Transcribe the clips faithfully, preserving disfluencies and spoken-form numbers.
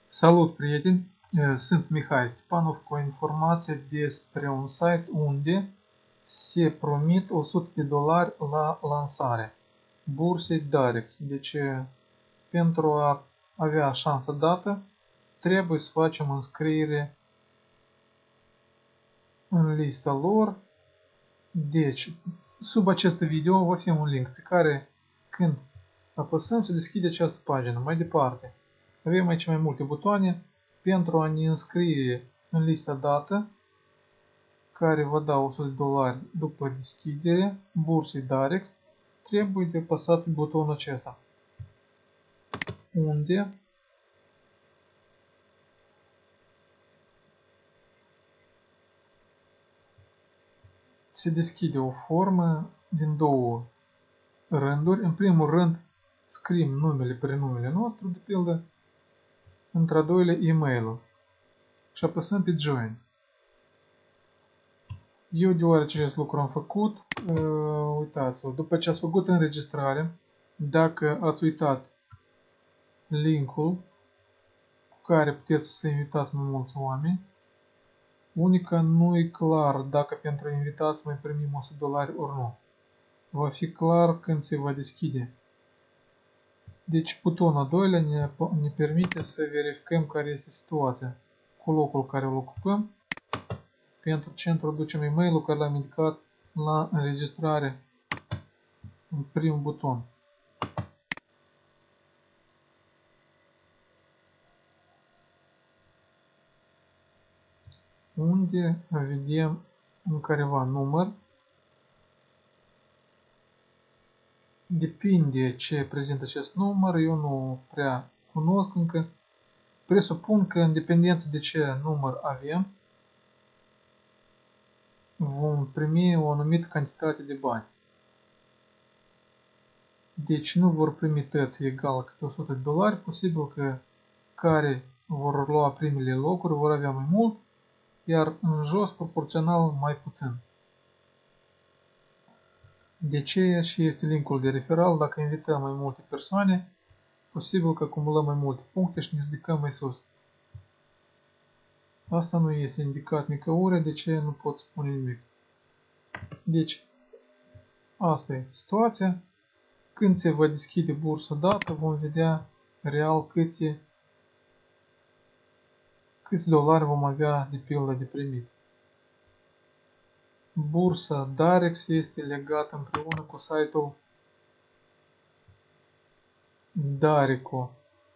Salut, prieteni! Sunt Mihai Stepanov cu o informație despre un site unde se promit o sută de dolari la lansare bursei Darex. Deci, pentru a avea șansă dată, trebuie să facem înscriere în lista lor. Deci, sub acest video va fi un link pe care, când apăsăm, se deschide această pagină. Mai departe, avem aici mai multe butoane pentru a ne înscrie în lista dată, care va da o sută de dolari după deschidere bursei Darex. Trebuie de apăsat pe butonul acesta, unde se deschide o formă din două rânduri. În primul rând, scriem numele, prenumele nostru, de pildă, într-a doilea e-mail-ul și apăsăm pe Join. Eu, deoarece acest lucru am făcut, uh, uitați-vă, după ce ați făcut înregistrare, dacă ați uitat linkul cu care puteți să invitați mai mulți oameni, unica nu e clar dacă pentru invitați mai primim o sută de dolari ori nu. Va fi clar când se va deschide. Deci butonul al doilea ne, ne permite să verificăm care este situația cu locul care îl ocupăm, pentru ce introducem e-mailul care l-am indicat la înregistrare în primul buton. Unde vedem în careva număr. Depinde ce prezintă acest număr, eu nu prea cunosc încă. Presupun că în dependență de ce număr avem, vom primi o anumită cantitate de bani. Deci nu vor primi toți egal câte o sută de dolari, posibil că care vor lua primele locuri vor avea mai mult, iar în jos proporțional mai puțin. De ce și este linkul de referal? Dacă invităm mai multe persoane, posibil că acumulăm mai multe puncte și ne ridicăm mai sus. Asta nu este indicat nicăieri, de ce nu pot spune nimic. Deci, asta e situația. Când se va deschide bursa dată, vom vedea real câte, câți dolari vom avea de pildă de primit. Bursa Darex este legată împreună cu site-ul Darico.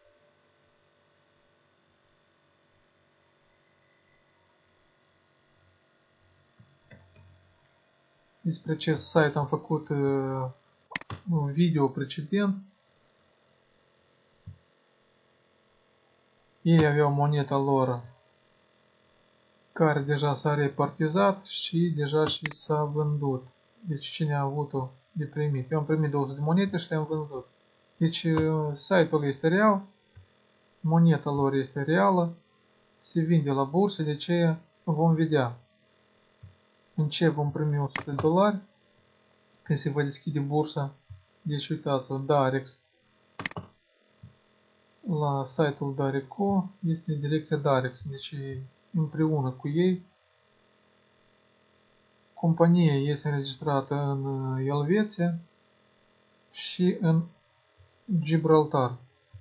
Despre acest site am făcut uh, un video precedent. Ei aveau moneta lor care deja s-a repartizat și deja și s-a vândut. Deci cine a avut-o de primit. Eu am primit două sute de monede și le-am vândut. Deci uh, site-ul este real, moneta lor este reală, se vinde la bursă, de aceea vom vedea în ce vom primi o sută de dolari când se va deschide bursa. Deci uitați-vă, Darex. La site-ul Darico este direcția Darex, deci împreună cu ei. Compania este înregistrată în Elveția și în Gibraltar.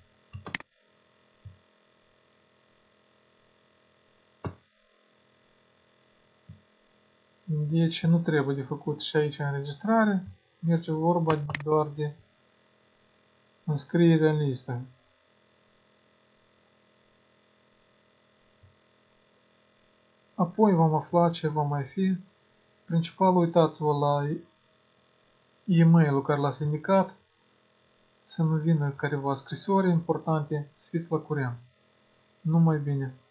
Deci nu trebuie de făcut și aici înregistrare, merge vorba doar de înscriere în listă. Apoi vom afla ce va mai fi. Principal, uitați-vă la e-mail-ul care l-ați indicat, să nu vină careva scrisori importante, să fiți la curent. Numai bine!